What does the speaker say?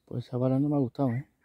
Pues esa bala no me ha gustado, ¿eh?